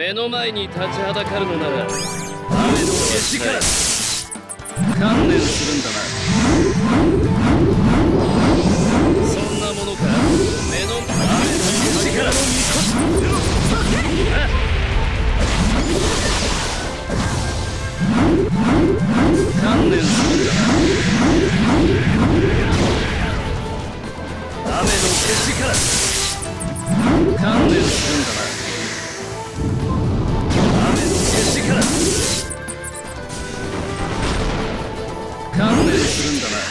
目の前に立ちはだかるのなら雨の消しから観念するんだな。そんなものか。目の雨の消しから観念するんだな。雨の消しから観念するんだな。観念するんだな。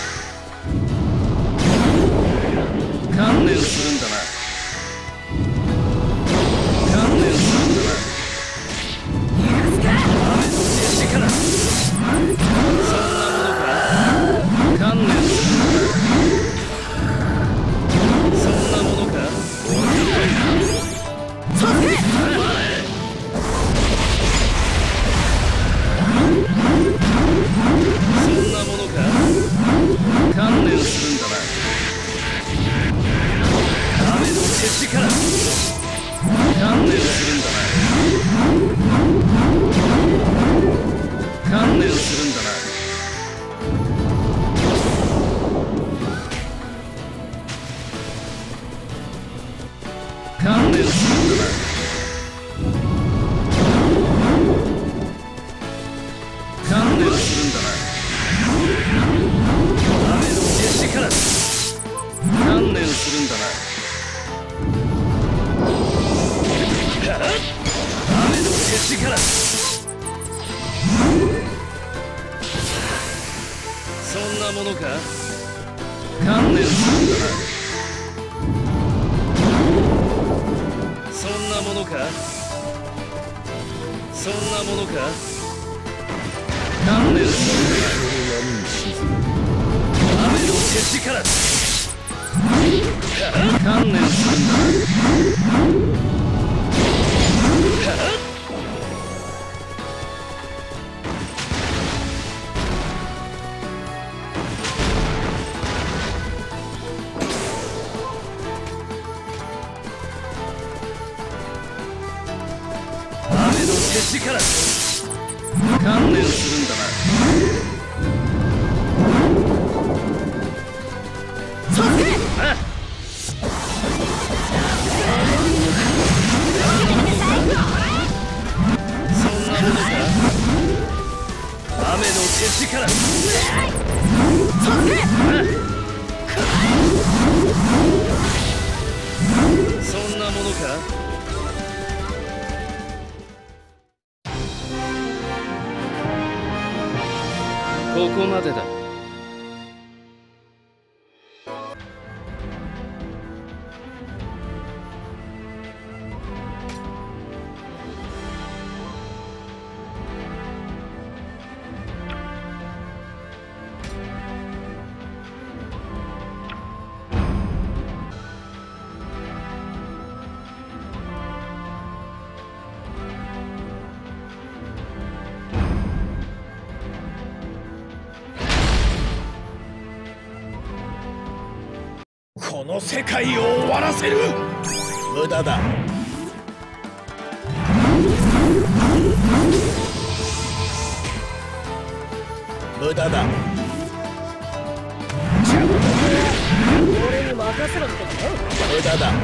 観念するんだな。観念するんだな。雨の消しからそんなものか。観念するんだな。そんなものか。観念するんだな。雨の消しから観念するんだな。観念するんだな。観念するんだな。観念するんだな。観念するんだな。雨の消しからそんなものか。観念するんだな。そんなものか。そんなものか。観念するんだな。雨の消しから観念するんだ。雨の消しから観念するんだな。雨の消しからそんなものか。ここまでだ。 この世界を終わらせる。無駄だ。無駄だ。 俺に任せろってこと？ 無駄だ。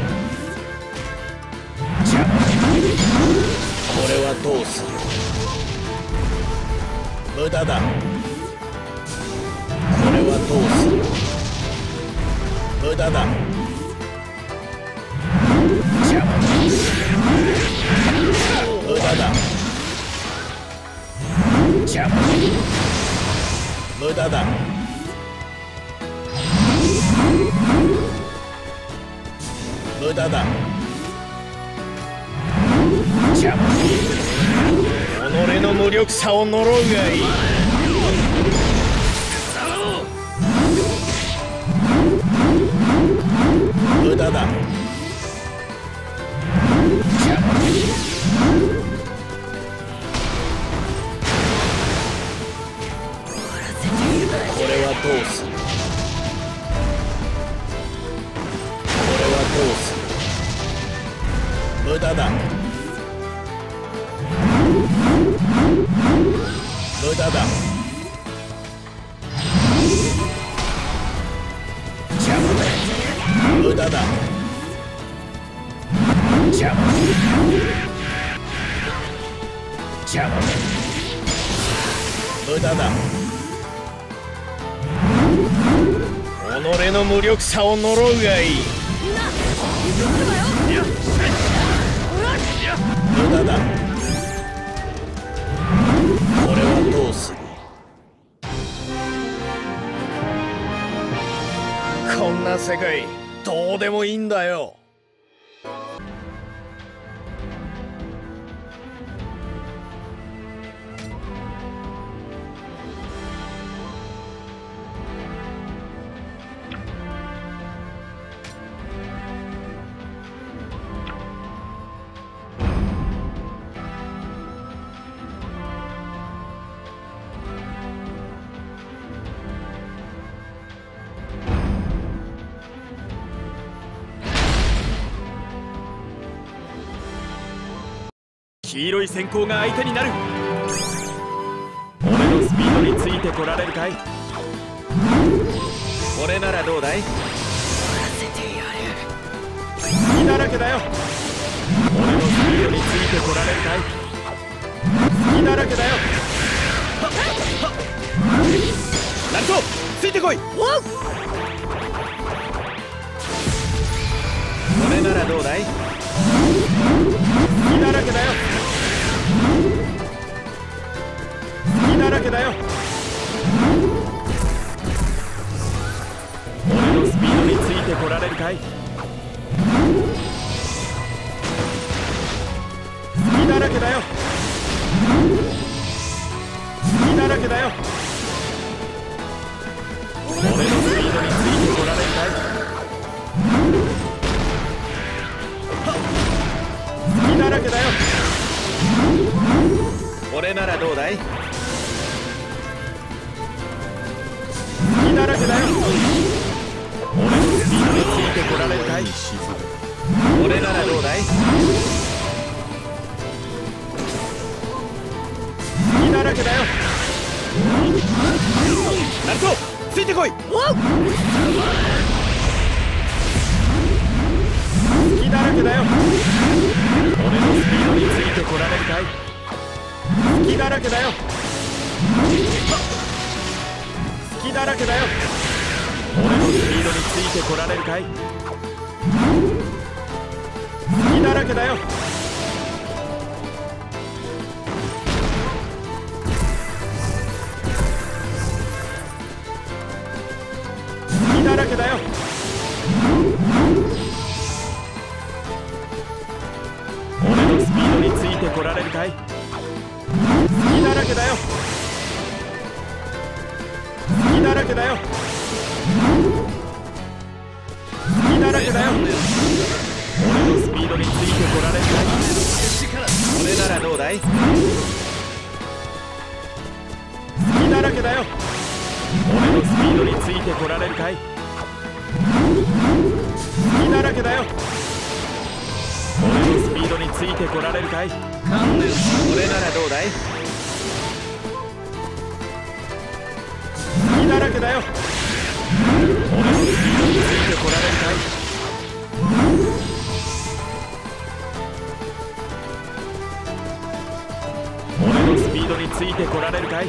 これはどうする。無駄だ。これはどうする。無駄だ。無駄だ。無駄だ。無駄だ。己の無力さを呪うがいい。無駄だ。これはどうする。これはどうする。無駄だ。 無駄だ。己の無力さを呪うがいい。 みんな行くわよ。 無駄だ。これはどうする。こんな世界どうでもいいんだよ。 黄色い閃光が相手になる。俺のスピードについてこられるかい。これならどうだい。隙だらけだよ。俺のスピードについてこられるかい。隙だらけだよ。ナルトついてこい。これならどうだい。隙だらけだよ。隙だらけだよ。俺のスピードについてこられるかい。隙だらけだよ。隙だらけだよ。俺のスピードについてこられるかい。隙だらけだよ。これならどうだい。隙だらけだよ。俺のスピードについてこられるかい。これならどうだい。隙だらけだよ。ナルトついてこい。隙だらけだよ。俺のスピードについてこられるかい。隙だらけだよ。隙だらけだよ。俺のスピードについてこられるかい。隙だらけだよ。隙だらけだよ。俺のスピードについてこられるかい。隙だらけだよ。隙だらけだよ。隙だらけだよ。俺のスピードについてこられるかい。これならどうだい。隙だらけだよ。俺のスピードについてこられるかい。隙だらけだよ。俺のスピードについてこられるかい。これならどうだい。隙だらけだよ。俺のスピードについてこられるかい。俺のスピードについてこられるかい。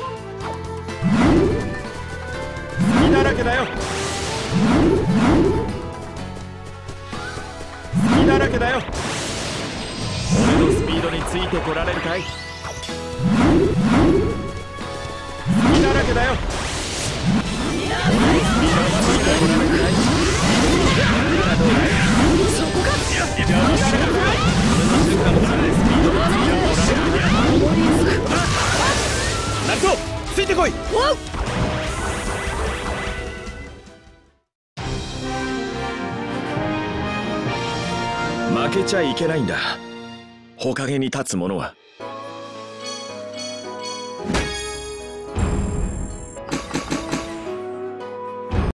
隙だらけだよ。隙だらけだよ。俺のスピードについてこられるかい。隙だらけだよ。俺のスピードについてこられるかい。 そこか。 ナルトついてこい。負けちゃいけないんだ。ほかげに立つ者は。